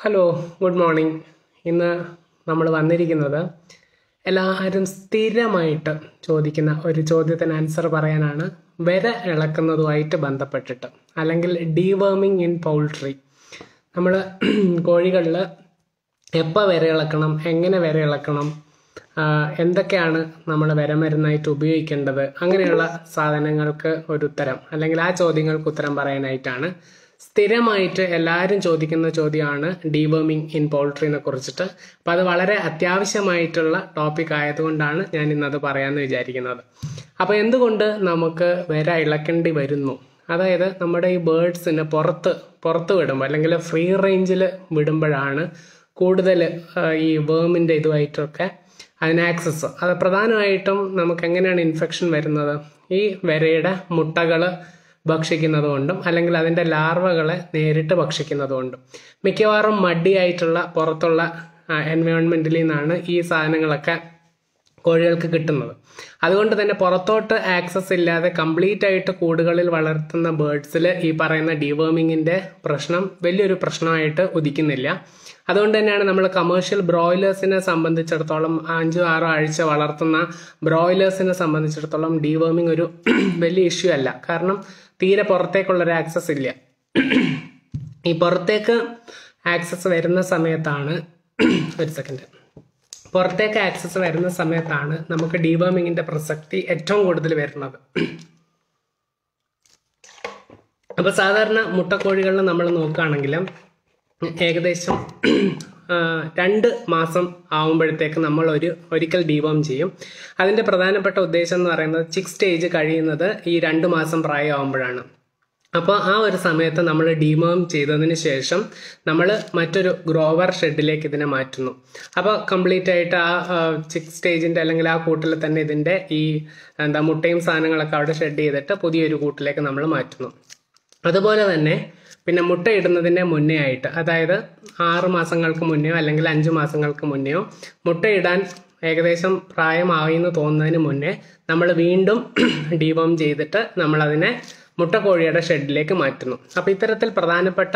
Hello, good morning. ഇന്ന് നമ്മൾ വന്നിരിക്കുന്നത് എല്ലാവരും സ്ഥിരമായിട്ട് ചോദിക്കുന്ന ഒരു ചോദ്യത്തിന് ആൻസർ പറയാനാണ്. വിര ഇളക്കുന്നതുമായിട്ട് ബന്ധപ്പെട്ടിട്ട്, അല്ലെങ്കിൽ ഡീവേമിങ് ഇൻ പൗൾട്രി. നമ്മൾ കോഴികളിൽ എപ്പോൾ വിര ഇളക്കണം, എങ്ങനെ വിര ഇളക്കണം, എന്തൊക്കെയാണ് നമ്മൾ വിരമരുന്നായിട്ട് ഉപയോഗിക്കേണ്ടത്, അങ്ങനെയുള്ള സാധനങ്ങൾക്ക് ഒരു ഉത്തരം, അല്ലെങ്കിൽ ആ ചോദ്യങ്ങൾക്ക് ഉത്തരം പറയാനായിട്ടാണ്. സ്ഥിരമായിട്ട് എല്ലാവരും ചോദിക്കുന്ന ചോദ്യമാണ് ഡീവേമിങ് ഇൻ പൗൾട്രീനെ കുറിച്ചിട്ട്. അപ്പം അത് വളരെ അത്യാവശ്യമായിട്ടുള്ള ടോപ്പിക് ആയതുകൊണ്ടാണ് ഞാൻ ഇന്നത് പറയാമെന്ന് വിചാരിക്കുന്നത്. അപ്പോൾ എന്തുകൊണ്ട് നമുക്ക് വിര ഇളക്കേണ്ടി വരുന്നു? അതായത് നമ്മുടെ ഈ ബേർഡ്സിന് പുറത്ത് വിടുമ്പോൾ, അല്ലെങ്കിൽ ഫ്രീ റേഞ്ചിൽ വിടുമ്പോഴാണ് കൂടുതൽ ഈ വേമിൻ്റെ ഇതുമായിട്ടൊക്കെ അതിന് ആക്സസ്. അത് പ്രധാനമായിട്ടും നമുക്ക് എങ്ങനെയാണ് ഇൻഫെക്ഷൻ വരുന്നത്? ഈ വിരയുടെ മുട്ടകൾ ഭക്ഷിക്കുന്നത് കൊണ്ടും, അല്ലെങ്കിൽ അതിൻ്റെ ലാർവകളെ നേരിട്ട് ഭക്ഷിക്കുന്നത് കൊണ്ടും. മിക്കവാറും മടിയായിട്ടുള്ള പുറത്തുള്ള എൻവയോൺമെൻറ്റിൽ നിന്നാണ് ഈ സാധനങ്ങളൊക്കെ കോഴികൾക്ക് കിട്ടുന്നത്. അതുകൊണ്ട് തന്നെ പുറത്തോട്ട് ആക്സസ് ഇല്ലാതെ കംപ്ലീറ്റ് ആയിട്ട് കൂടുകളിൽ വളർത്തുന്ന ബേർഡ്സിൽ ഈ പറയുന്ന ഡീവേമിങ്ങിൻ്റെ പ്രശ്നം വലിയൊരു പ്രശ്നമായിട്ട് ഉദിക്കുന്നില്ല. അതുകൊണ്ട് തന്നെയാണ് നമ്മൾ കമേഴ്ഷ്യൽ ബ്രോയിലേഴ്സിനെ സംബന്ധിച്ചിടത്തോളം, 5-6 ആഴ്ച വളർത്തുന്ന ബ്രോയിലേഴ്സിനെ സംബന്ധിച്ചിടത്തോളം ഡീവേമിങ് ഒരു വലിയ ഇഷ്യൂ അല്ല. കാരണം തീരെ പുറത്തേക്കുള്ളൊരു ആക്സസ് ഇല്ല. ഈ പുറത്തേക്ക് ആക്സസ് വരുന്ന സമയത്താണ് പുറത്തേക്ക് ആക്സസ് വരുന്ന സമയത്താണ് നമുക്ക് ഡീവേമിങ്ങിന്റെ പ്രസക്തി ഏറ്റവും കൂടുതൽ വരുന്നത്. അപ്പൊ സാധാരണ മുട്ടക്കോഴികളിൽ നമ്മൾ നോക്കുകയാണെങ്കിൽ ഏകദേശം 2 മാസം ആവുമ്പോഴത്തേക്ക് നമ്മൾ ഒരിക്കൽ ഡീവേം ചെയ്യും. അതിന്റെ പ്രധാനപ്പെട്ട ഉദ്ദേശം എന്ന് പറയുന്നത് ചിക്ക് സ്റ്റേജ് കഴിയുന്നത് ഈ 2 മാസം പ്രായമാകുമ്പോഴാണ്. അപ്പോൾ ആ ഒരു സമയത്ത് നമ്മൾ ഡീവേം ചെയ്തതിന് ശേഷം നമ്മൾ മറ്റൊരു ഗ്രോവർ ഷെഡിലേക്ക് ഇതിനെ മാറ്റുന്നു. അപ്പോൾ കംപ്ലീറ്റ് ആയിട്ട് ആ ചിക്ക് സ്റ്റേജിന്റെ, അല്ലെങ്കിൽ ആ കൂട്ടിൽ തന്നെ ഇതിന്റെ ഈ മുട്ടയും സാധനങ്ങളൊക്കെ അവിടെ ഷെഡ് ചെയ്തിട്ട് പുതിയൊരു കൂട്ടിലേക്ക് നമ്മൾ മാറ്റുന്നു. അതുപോലെ തന്നെ പിന്നെ മുട്ടയിടുന്നതിൻ്റെ മുന്നേ ആയിട്ട്, അതായത് 6 മാസങ്ങൾക്ക് മുന്നെയോ അല്ലെങ്കിൽ 5 മാസങ്ങൾക്ക് മുന്നെയോ മുട്ടയിടാൻ ഏകദേശം പ്രായമായി എന്ന് തോന്നുന്നതിന് മുന്നേ നമ്മൾ വീണ്ടും ഡീവേം ചെയ്തിട്ട് നമ്മളതിനെ മുട്ടക്കോഴിയുടെ ഷെഡിലേക്ക് മാറ്റുന്നു. അപ്പോൾ ഇത്തരത്തിൽ പ്രധാനപ്പെട്ട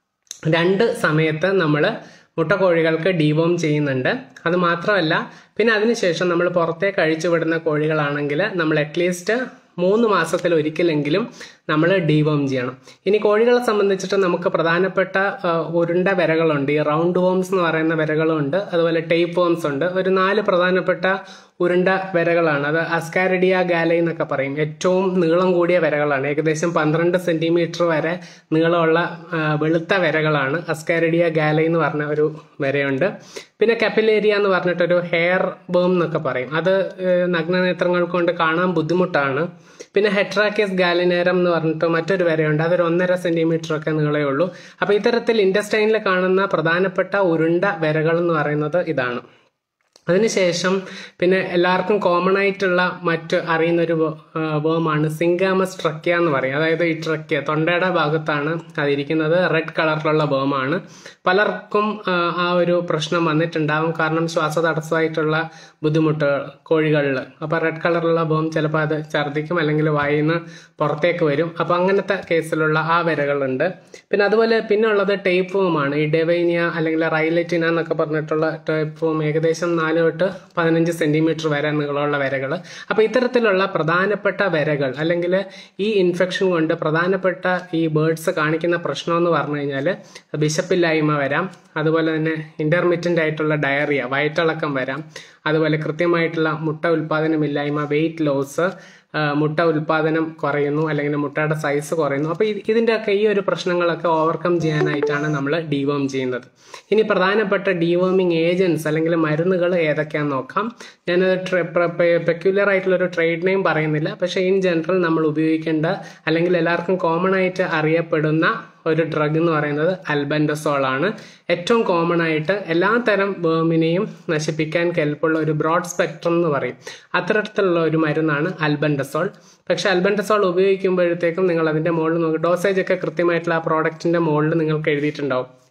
2 സമയത്ത് നമ്മൾ മുട്ടക്കോഴികൾക്ക് ഡീവേം ചെയ്യുന്നുണ്ട്. അത് മാത്രമല്ല, പിന്നെ അതിനുശേഷം നമ്മൾ പുറത്തേക്ക് അഴിച്ചുവിടുന്ന കോഴികളാണെങ്കിൽ നമ്മൾ അറ്റ്ലീസ്റ്റ് 3 മാസത്തിൽ ഒരിക്കലെങ്കിലും നമ്മൾ ഡീവേം ചെയ്യണം. ഇനി കോഴികളെ സംബന്ധിച്ചിട്ട് നമുക്ക് പ്രധാനപ്പെട്ട ഉരുണ്ട വിരകളുണ്ട്. ഈ റൗണ്ട് വേംസ് എന്ന് പറയുന്ന വിരകളുണ്ട്, അതുപോലെ ടേപ്പ് വേംസ് ഉണ്ട്. ഒരു 4 പ്രധാനപ്പെട്ട ഉരുണ്ട വിരകളാണ്. അത് അസ്കാരിഡിയ ഗാലൈ എന്നൊക്കെ പറയും. ഏറ്റവും നീളം കൂടിയ വിരകളാണ്. ഏകദേശം 12 സെന്റിമീറ്റർ വരെ നീളമുള്ള വെളുത്ത വിരകളാണ്. അസ്കാരിഡിയ ഗാലൈ എന്ന് പറഞ്ഞ ഒരു വിരയുണ്ട്. പിന്നെ കപ്പിലേരിയ എന്ന് പറഞ്ഞിട്ടൊരു ഹെയർ ബേം എന്നൊക്കെ പറയും. അത് നഗ്നനേത്രങ്ങൾ കൊണ്ട് കാണാൻ ബുദ്ധിമുട്ടാണ്. പിന്നെ ഹെട്രാക്കിയസ് ഗാലിനേരം എന്ന് പറഞ്ഞിട്ട് മറ്റൊരു വരയുണ്ട്. അതൊരു 1.5 സെന്റിമീറ്റർ ഒക്കെ നീളേ ഉള്ളൂ. അപ്പൊ ഇത്തരത്തിൽ ഇൻഡസ്റ്റൈനിൽ കാണുന്ന പ്രധാനപ്പെട്ട ഉരുണ്ട വരകൾ എന്ന് പറയുന്നത് ഇതാണ്. അതിനുശേഷം പിന്നെ എല്ലാവർക്കും കോമൺ ആയിട്ടുള്ള മറ്റ് അറിയുന്നൊരു വേമാണ് സിംഗാമസ് ട്രക്കിയ എന്ന് പറയും. അതായത് ഈ ട്രക്കിയ തൊണ്ടയുടെ ഭാഗത്താണ് അതിരിക്കുന്നത്. റെഡ് കളറിലുള്ള വേമാണ്. പലർക്കും ആ ഒരു പ്രശ്നം വന്നിട്ടുണ്ടാവും. കാരണം ശ്വാസതടസ്സമായിട്ടുള്ള ബുദ്ധിമുട്ടുകൾ കോഴികളിൽ. അപ്പൊ റെഡ് കളറുള്ള വേം ചിലപ്പോൾ അത് ഛർദ്ദിക്കും, അല്ലെങ്കിൽ വായിൽ നിന്ന് പുറത്തേക്ക് വരും. അപ്പൊ അങ്ങനത്തെ കേസിലുള്ള ആ വരകളുണ്ട്. പിന്നെ അതുപോലെ പിന്നെ ഉള്ളത് ടേപ്പ് വേമാണ്. ഈ ഡെവൈനിയ അല്ലെങ്കിൽ റൈലറ്റിന എന്നൊക്കെ പറഞ്ഞിട്ടുള്ള ടേപ്പ് വേം ഏകദേശം 4 തൊട്ട് 15 സെന്റിമീറ്റർ വരെ നീളമുള്ള വരകൾ. അപ്പൊ ഇത്തരത്തിലുള്ള പ്രധാനപ്പെട്ട വരകൾ, അല്ലെങ്കിൽ ഈ ഇൻഫെക്ഷൻ കൊണ്ട് പ്രധാനപ്പെട്ട ഈ ബേർഡ്സ് കാണിക്കുന്ന പ്രശ്നം എന്ന് പറഞ്ഞു കഴിഞ്ഞാൽ വിശപ്പില്ലായ്മ വരാം, അതുപോലെ തന്നെ ഇന്റർമിറ്റന്റ് ആയിട്ടുള്ള ഡയറിയ, വയറ്റിളക്കം വരാം, അതുപോലെ കൃത്യമായിട്ടുള്ള മുട്ട ഉൽപാദനമില്ലായ്മ, വെയിറ്റ് ലോസ്, മുട്ട ഉൽപാദനം കുറയുന്നു, അല്ലെങ്കിൽ മുട്ടയുടെ സൈസ് കുറയുന്നു. അപ്പൊ ഇതിൻ്റെയൊക്കെ ഈ ഒരു പ്രശ്നങ്ങളൊക്കെ ഓവർകം ചെയ്യാനായിട്ടാണ് നമ്മൾ ഡീവേം ചെയ്യുന്നത്. ഇനി പ്രധാനപ്പെട്ട ഡീവേമിങ് ഏജൻസ് അല്ലെങ്കിൽ മരുന്നുകൾ ഏതൊക്കെയാണെന്ന് നോക്കാം. ഞാനത് പെക്യുലർ ആയിട്ടുള്ള ഒരു ട്രേഡ് നെയിം പറയുന്നില്ല, പക്ഷെ ഇൻ ജനറൽ നമ്മൾ ഉപയോഗിക്കേണ്ട, അല്ലെങ്കിൽ എല്ലാവർക്കും കോമൺ ആയിട്ട് അറിയപ്പെടുന്ന ഒരു ഡ്രഗ് എന്ന് പറയുന്നത് ആൽബൻഡസോൾ ആണ്. ഏറ്റവും കോമൺ ആയിട്ട് എല്ലാ തരം വേമിനെയും നശിപ്പിക്കാൻ കെൽപ്പുള്ള ഒരു ബ്രോഡ് സ്പെക്ട്രം എന്ന് പറയും. അത്തരത്തിലുള്ള ഒരു മരുന്നാണ് ആൽബൻഡസോൾ. പക്ഷെ ആൽബൻഡസോൾ ഉപയോഗിക്കുമ്പോഴത്തേക്കും നിങ്ങൾ അതിന്റെ മുകളിൽ നോക്കുക, ഡോസേജ് ഒക്കെ കൃത്യമായിട്ടുള്ള ആ പ്രോഡക്റ്റിന്റെ മുകളിൽ നിങ്ങൾക്ക് എഴുതിയിട്ടുണ്ടാവും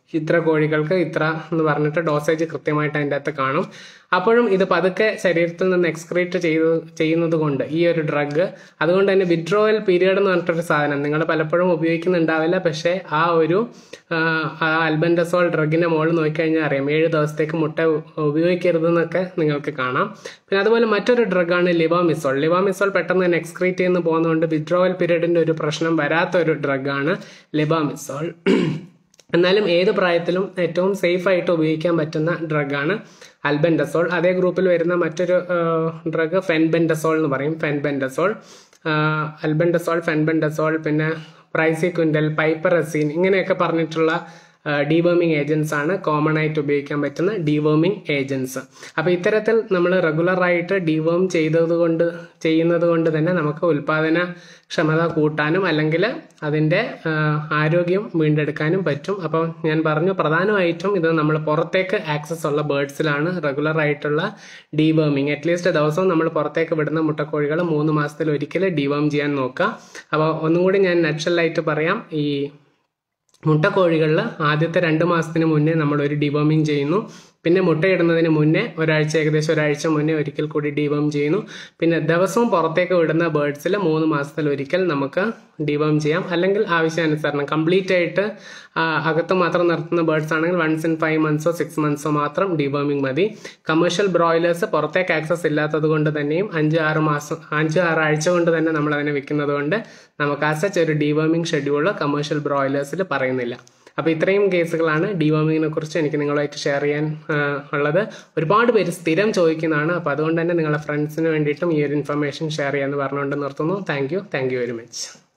ഇത്ര കോഴികൾക്ക് ഇത്ര എന്ന് പറഞ്ഞിട്ട് ഡോസേജ് കൃത്യമായിട്ട് അതിൻ്റെ അകത്ത് കാണും. അപ്പോഴും ഇത് പതുക്കെ ശരീരത്തിൽ നിന്ന് എക്സ്ക്രീറ്റ് ചെയ്യുന്നത് കൊണ്ട് ഈ ഒരു ഡ്രഗ്, അതുകൊണ്ട് തന്നെ വിഡ്രോവൽ പീരിയഡ് എന്ന് പറഞ്ഞിട്ടൊരു സാധനം നിങ്ങൾ പലപ്പോഴും ഉപയോഗിക്കുന്നുണ്ടാവില്ല. പക്ഷേ ആ ഒരു ആൽബൻഡസോൾ ഡ്രഗിന്റെ മുകളിൽ നോക്കിക്കഴിഞ്ഞാൽ അറിയാം 7 ദിവസത്തേക്ക് മുട്ട ഉപയോഗിക്കരുതെന്നൊക്കെ നിങ്ങൾക്ക് കാണാം. പിന്നെ അതുപോലെ മറ്റൊരു ഡ്രഗാണ് ലിവാമിസോൾ. ലിവാമിസോൾ പെട്ടെന്ന് തന്നെ എക്സ്ക്രീറ്റ് ചെയ്യുന്ന പോകുന്നതുകൊണ്ട് വിഡ്രോവൽ പീരിയഡിന്റെ ഒരു പ്രശ്നം വരാത്ത ഒരു ഡ്രഗാണ് ലിവാമിസോൾ. എന്നാലും ഏത് പ്രായത്തിലും ഏറ്റവും സേഫ് ആയിട്ട് ഉപയോഗിക്കാൻ പറ്റുന്ന ഡ്രഗാണ് ആൽബൻഡസോൾ. അതേ ഗ്രൂപ്പിൽ വരുന്ന മറ്റൊരു ഡ്രഗ് ഫെൻബെൻഡസോൾ എന്ന് പറയും. ഫെൻബെൻഡസോൾ, ആൽബൻഡസോൾ, ഫെൻബെൻഡസോൾ, പിന്നെ പ്രൈസിക്വിൻഡൽ, പൈപ്പറസീൻ ഇങ്ങനെയൊക്കെ പറഞ്ഞിട്ടുള്ള ഡീവേമിംഗ് ഏജൻസ് ആണ് കോമൺ ആയിട്ട് ഉപയോഗിക്കാൻ പറ്റുന്ന ഡീവേമിംഗ് ഏജൻസ്. അപ്പോൾ ഇത്തരത്തിൽ നമ്മൾ റെഗുലറായിട്ട് ഡീവേം ചെയ്യുന്നത് കൊണ്ട് തന്നെ നമുക്ക് ഉൽപാദന ക്ഷമത കൂട്ടാനും അല്ലെങ്കിൽ അതിൻ്റെ ആരോഗ്യം വീണ്ടെടുക്കാനും പറ്റും. അപ്പോൾ ഞാൻ പറഞ്ഞു പ്രധാനമായിട്ടും ഇത് നമ്മൾ പുറത്തേക്ക് ആക്സസ് ഉള്ള ബേർഡ്സിലാണ് റെഗുലർ ആയിട്ടുള്ള ഡീവേമിങ്. അറ്റ്ലീസ്റ്റ് ദിവസവും നമ്മൾ പുറത്തേക്ക് വിടുന്ന മുട്ടക്കോഴികൾ 3 മാസത്തിൽ ഒരിക്കൽ ഡീവേം ചെയ്യാൻ നോക്കുക. അപ്പോൾ ഒന്നും കൂടി ഞാൻ നട്ഷലായിട്ട് പറയാം. ഈ മുട്ടക്കോഴികളിൽ ആദ്യത്തെ 2 മാസത്തിന് മുന്നേ നമ്മൾ ഒരു ഡിവേമിങ് ചെയ്യുന്നു. പിന്നെ മുട്ടയിടുന്നതിന് മുന്നേ ഏകദേശം ഒരാഴ്ച മുന്നേ ഒരിക്കൽ കൂടി ഡിവേം ചെയ്യുന്നു. പിന്നെ ദിവസവും പുറത്തേക്ക് വിടുന്ന ബേർഡ്സിൽ 3 മാസത്തിൽ ഒരിക്കൽ നമുക്ക് ഡിവേം ചെയ്യാം. അല്ലെങ്കിൽ ആവശ്യാനുസരണം കംപ്ലീറ്റ് ആയിട്ട് അകത്ത് മാത്രം നിർത്തുന്ന ബേർഡ്സ് ആണെങ്കിൽ 1 in 5 monthsോ 6 monthsോ മാത്രം ഡിവേമിംഗ് മതി. കമേഴ്ഷ്യൽ ബ്രോയിലേഴ്സ് പുറത്തേക്ക് ആക്സസ് ഇല്ലാത്തത് കൊണ്ട് തന്നെയും 5-6 ആഴ്ച കൊണ്ട് തന്നെ നമ്മൾ അതിനെ വിൽക്കുന്നത് കൊണ്ട് നമുക്ക് ആസച്ച് ഒരു ഡിവേമിംഗ് ഷെഡ്യൂൾ കമേഴ്ഷ്യൽ ബ്രോയിലേഴ്സിൽ പറയുന്നില്ല. അപ്പോൾ ഇത്രയും കേസുകളാണ് ഡിവേമിങ്ങിനെ കുറിച്ച് എനിക്ക് നിങ്ങളുമായിട്ട് ഷെയർ ചെയ്യാൻ ഉള്ളത്. ഒരുപാട് പേര് സ്ഥിരം ചോദിക്കുന്നതാണ്. അപ്പോൾ അതുകൊണ്ട് തന്നെ നിങ്ങളുടെ ഫ്രണ്ട്സിന് വേണ്ടിയിട്ടും ഈ ഒരു ഇൻഫർമേഷൻ ഷെയർ ചെയ്യാമെന്ന് പറഞ്ഞുകൊണ്ട് നിർത്തുന്നു. Thank you very much.